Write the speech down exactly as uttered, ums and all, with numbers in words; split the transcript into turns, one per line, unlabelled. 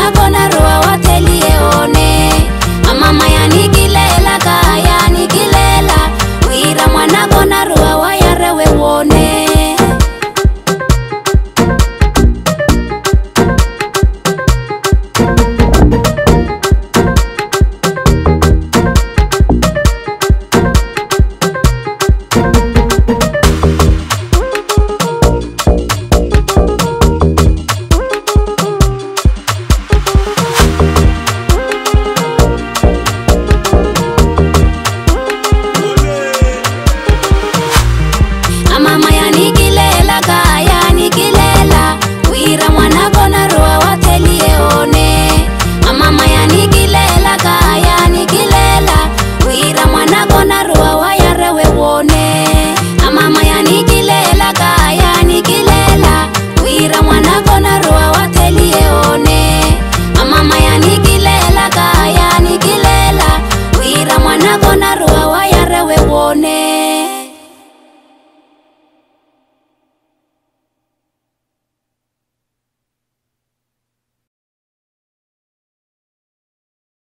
mwana kona roa watelie one. Mama ya nikilela kaya nikilela, wira mwana kona roa wayarewe wone. Mama ya nikilela kaya nikilela, wira mwana kona roa watelie one. Mama ya nikilela kaya nikilela, wira mwana kona roa wayarewe wone. Mama ya nikilela kaya nikilela, wira mwana kona roa watelie one. Mama ya nikilela kaya nikilela, wira mwana kona roa